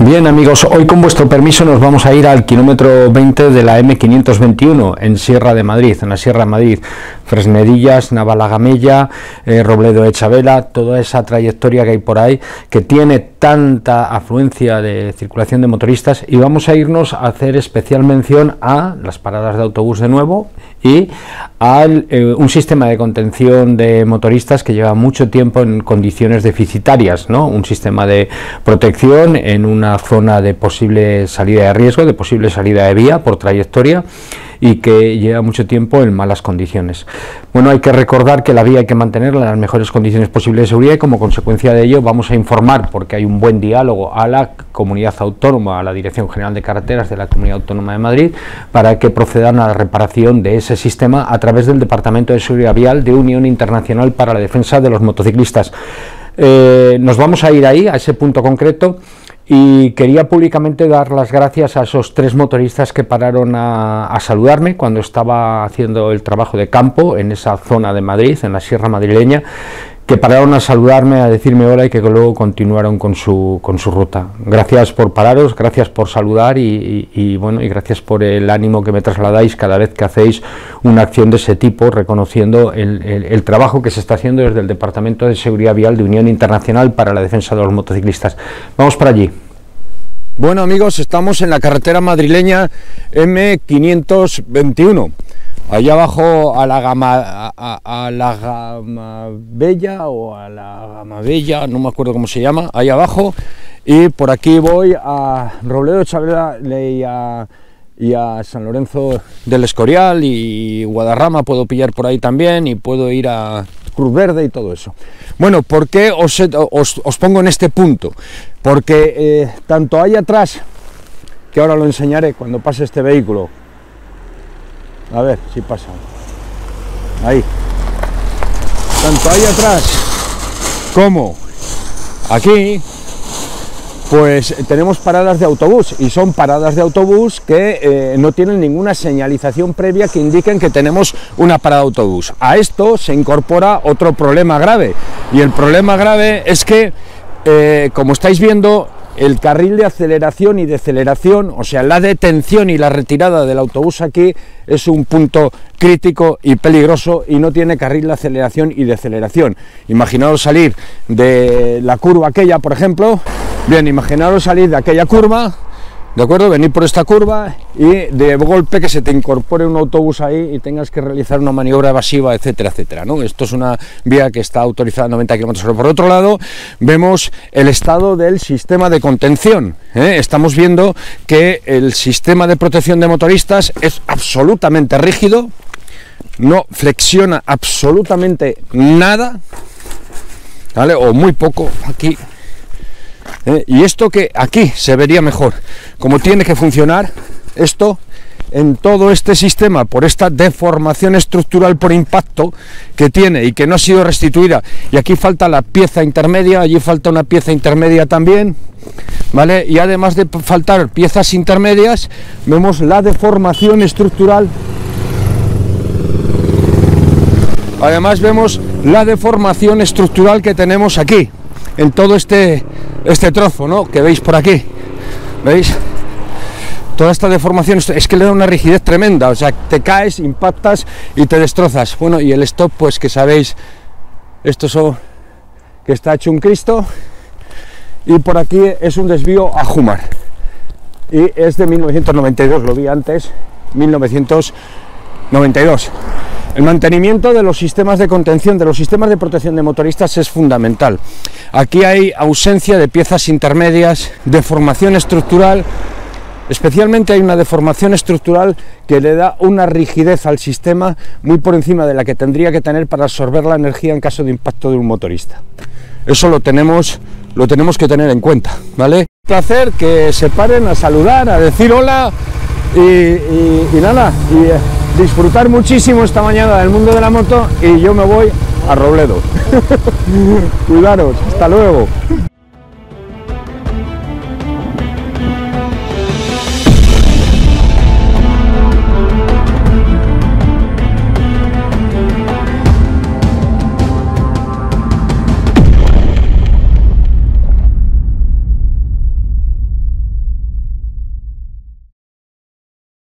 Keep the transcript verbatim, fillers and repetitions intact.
Bien amigos, hoy con vuestro permiso nos vamos a ir al kilómetro veinte de la eme quinientos veintiuno en Sierra de Madrid, en la Sierra de Madrid, Fresnedillas, Navalagamella, eh, Robledo de Chavela, toda esa trayectoria que hay por ahí, que tiene tanta afluencia de circulación de motoristas, y vamos a irnos a hacer especial mención a las paradas de autobús de nuevo y a eh, un sistema de contención de motoristas que lleva mucho tiempo en condiciones deficitarias, ¿no? Un sistema de protección en una zona de posible salida de riesgo, de posible salida de vía por trayectoria, y que lleva mucho tiempo en malas condiciones. Bueno, hay que recordar que la vía hay que mantenerla en las mejores condiciones posibles de seguridad, y como consecuencia de ello vamos a informar, porque hay un buen diálogo, a la comunidad autónoma, a la Dirección General de Carreteras de la Comunidad Autónoma de Madrid, para que procedan a la reparación de ese sistema a través del Departamento de Seguridad Vial de Unión Internacional para la Defensa de los Motociclistas. Eh, nos vamos a ir ahí, a ese punto concreto, y quería públicamente dar las gracias a esos tres motoristas que pararon a, a saludarme cuando estaba haciendo el trabajo de campo en esa zona de Madrid, en la Sierra madrileña, que pararon a saludarme, a decirme hola, y que luego continuaron con su, con su ruta. Gracias por pararos, gracias por saludar y, y, y, bueno, y gracias por el ánimo que me trasladáis cada vez que hacéis una acción de ese tipo, reconociendo el, el, el trabajo que se está haciendo desde el Departamento de Seguridad Vial de Unión Internacional para la Defensa de los Motociclistas. Vamos para allí. Bueno amigos, estamos en la carretera madrileña eme quinientos veintiuno. Allá abajo a la Gama, a, a la Gamabella o a la Gamabella, no me acuerdo cómo se llama, ahí abajo, y por aquí voy a Robledo de Chavela y a, y a San Lorenzo del Escorial, y Guadarrama puedo pillar por ahí también, y puedo ir a Cruz Verde y todo eso. Bueno, ¿por qué os, os, os pongo en este punto? Porque eh, tanto ahí atrás, que ahora lo enseñaré cuando pase este vehículo, a ver si pasa, ahí, tanto ahí atrás como aquí, pues tenemos paradas de autobús, y son paradas de autobús que eh, no tienen ninguna señalización previa que indiquen que tenemos una parada de autobús. A esto se incorpora otro problema grave, y el problema grave es que, eh, como estáis viendo, el carril de aceleración y deceleración, o sea, la detención y la retirada del autobús aquí, es un punto crítico y peligroso, y no tiene carril de aceleración y deceleración. Imaginaos salir de la curva aquella, por ejemplo, bien, imaginaos salir de aquella curva, ¿de acuerdo? Venir por esta curva y de golpe que se te incorpore un autobús ahí y tengas que realizar una maniobra evasiva, etcétera, etcétera, ¿no? Esto es una vía que está autorizada a noventa kilómetros por hora. Por otro lado, vemos el estado del sistema de contención, ¿eh? Estamos viendo que el sistema de protección de motoristas es absolutamente rígido, no flexiona absolutamente nada, ¿vale? O muy poco aquí. Eh, y esto que aquí se vería mejor, como tiene que funcionar esto en todo este sistema, por esta deformación estructural por impacto que tiene y que no ha sido restituida, y aquí falta la pieza intermedia, allí falta una pieza intermedia también, ¿vale? Y además de faltar piezas intermedias, vemos la deformación estructural, además vemos la deformación estructural que tenemos aquí, en todo este, este trozo, ¿no?, que veis por aquí, ¿veis? Toda esta deformación es que le da una rigidez tremenda, o sea, te caes, impactas y te destrozas. Bueno, y el stop, pues que sabéis, esto es que está hecho un Cristo, y por aquí es un desvío a Júmar, y es de mil novecientos noventa y dos, lo vi antes, mil novecientos noventa y dos. El mantenimiento de los sistemas de contención, de los sistemas de protección de motoristas, es fundamental. Aquí hay ausencia de piezas intermedias, deformación estructural, especialmente hay una deformación estructural que le da una rigidez al sistema muy por encima de la que tendría que tener para absorber la energía en caso de impacto de un motorista. Eso lo tenemos, lo tenemos que tener en cuenta, ¿vale? Un placer que se paren a saludar, a decir hola y, y, y nada, y eh, disfrutar muchísimo esta mañana del mundo de la moto, y yo me voy a Robledo. Cuidaros, hasta luego.